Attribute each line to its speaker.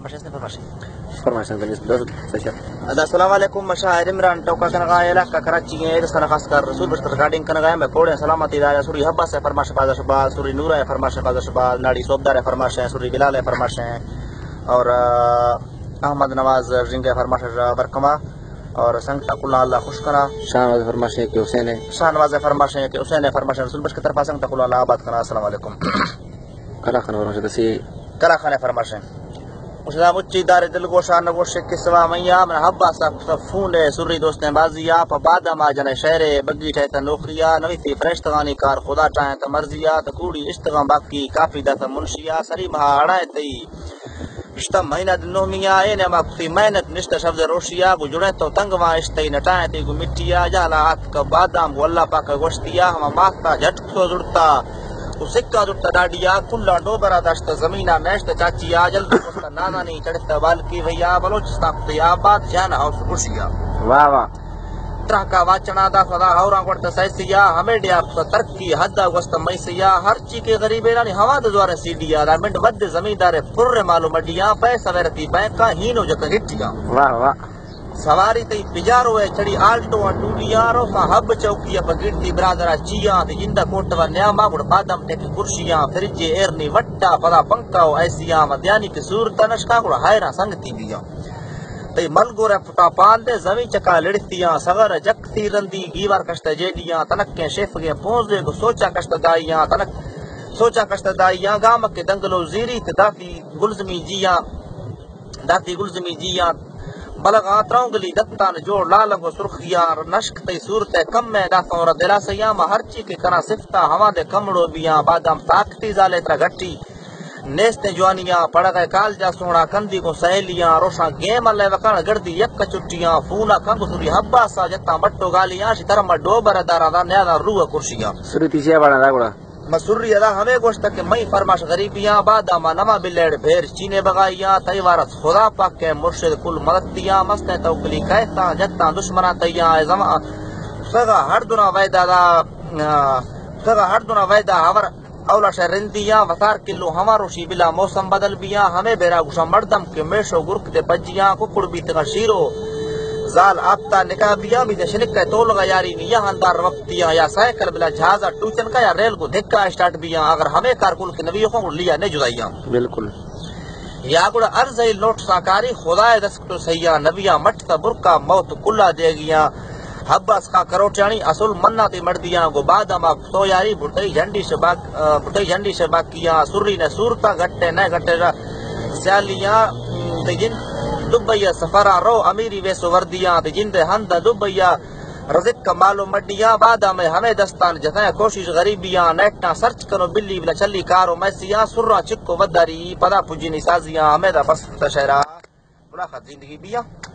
Speaker 1: السلام علیکم مشاہر عمران ٹوکا کنگا علاقہ کراچی ہے اس طرح خاص کر رسول بشتر ریکارڈنگ کنگا میں کوڑے سلامتی دار سوری حبا سے فرماش باز شباز سوری نورا ہے فرماش باز شباز ناڑی صوبدار ہے فرماش ہے سوری بلال ہے فرماش ہے اور احمد نواز رنگ ہے فرماش برکما اور سنگتا کلا اللہ خوش کرا
Speaker 2: شاہ نواز فرماش ہے کہ حسین ہے
Speaker 1: شاہ نواز فرماش ہے کہ حسین ہے فرماش رسول بشتر کی طرف سنگتا کلا اللہ آباد کرا. السلام علیکم.
Speaker 2: کلا خان فرماش ہے
Speaker 1: کلا خان فرماش ہے اسلام اچھی دار دل گوشا نگوش کے سوا میا من حبا سا فون سری دوست بازیا پ بادا ما جن شہر بگی ٹھے ت نوکریا نوی تھی فرشتگانی کار خدا چاہے ت مرضیا ت کوڑی اشتغام باقی کافی دت منشیا سری مہا اڑائے تی رشتہ مہینہ دنو میاں اے نے ماکتی محنت نشتہ شفظ روشیا کو جڑے تو تنگ وا اشتے نٹائے تی کو مٹیا جالا ہاتھ کا بادام کو اللہ پاک گوشتیا ہم ماختا جھٹ تو جڑتا تو سکہ جڑتا ڈاڈیا کلا ڈوبرا داشت زمینہ میشت چاچیا جلد کوستا نانا نہیں چڑھتا بالکی بھیا بلوچستان تے آباد جانا ہاؤس خوشیا
Speaker 2: واہ واہ
Speaker 1: طرح کا واچنا دا خدا ہوران کوڑتا سیسیا ہمیں ڈیا ترقی حد وسط میسیا ہر چی کے غریبے رانی ہوا دوار سیڈیا دا منڈ ود زمیندار پر معلوم مڈیا پیسہ ورتی بینکا ہینو جک ہٹیا
Speaker 2: واہ واہ
Speaker 1: سواری تی پجارو ہے چڑی آلٹو ٹوڈیا رو سا حب چوکیا پگڑتی برادرہ چیا تی جندہ کوٹوا نیاما گڑ بادم ٹیک کرشیاں فرج ایرنی وٹا پدا پنکاو ایسیا مدیانی کی صورتا نشکا گڑ ہائرہ سنگتی بیا تی ملگو رہ پٹا پاندے زمین چکا لڑتیاں سغر جکتی رندی گیوار کشت جیڈیاں تنکیں شیف گئے پونزے کو سوچا کشت دائیاں تنک سوچا کشت دائیاں گامک کے دنگلو زیری تی داتی گلزمی جیاں بلغ آتراؤں دتان جوڑ لالنگ و سرخیاں نشک تی صورت کم میں دافع اور دلا سیاں ہر چی کے کنا صفتا ہوا دے کمڑو بیاں بادام طاقتی زالے ترا گھٹی نیست جوانیاں پڑ گئے کال جا سونا کندی کو سہیلیاں روشاں گیم اللہ وکان گردی یک چٹیاں فونا کنگ سوری حبا سا جتا مٹو گالیاں شی ترم ڈوبر دارا دا نیادا روح کرشیاں
Speaker 2: سری تیسیا بڑا راگڑا
Speaker 1: مسری ادا ہمیں گوشت کہ مئی فرماش غریبیاں باداما نما بلیڑ بھیر چینے بغائیاں تی وارث خدا پاک کے مرشد کل مددیاں مستیں توکلی کہتا جتا دشمنہ تیاں زمان سگا ہر دنا ویدہ ہور اولا شرندیاں وطار کلو ہمارو شی بلا موسم بدل بیاں ہمیں بیرا گوشا مردم کے میشو گرک دے پجیاں ککڑ بھی تگا شیرو زال آبتا نکاح بیا بھی شنک کا تول گا یاری نیا ہندار وقتیاں یا سائیکل بلا جہازہ ٹوچن کا یا ریل کو دھکا اسٹارٹ بیاں اگر ہمیں کارکول کے نبیوں کو لیا نے جدائیاں
Speaker 2: بالکل
Speaker 1: یا گڑا ارزئی لوٹ ساکاری خدای دسکتو سیاں نبیاں مٹتا برکا موت کلا دے گیاں حباس کا کروٹیانی اصول مننا تی مردیاں گو باداما تو یاری بٹائی جھنڈی سے باکیاں سری نے سورتا گھٹے نئے گھٹے سیالیاں تجن دبیا سفرا رو امیری ویسو وردیاں تی جند ہند دبیا رزق کا مالو مڈیاں بادا میں ہمیں دستان جتائیں کوشش غریبیاں نیٹنا سرچ کرو بلی بلا چلی کارو میسیاں سرا چکو وداری پدا پجینی سازیاں ہمیں دا بس تشہرہ بڑا خط زندگی بیاں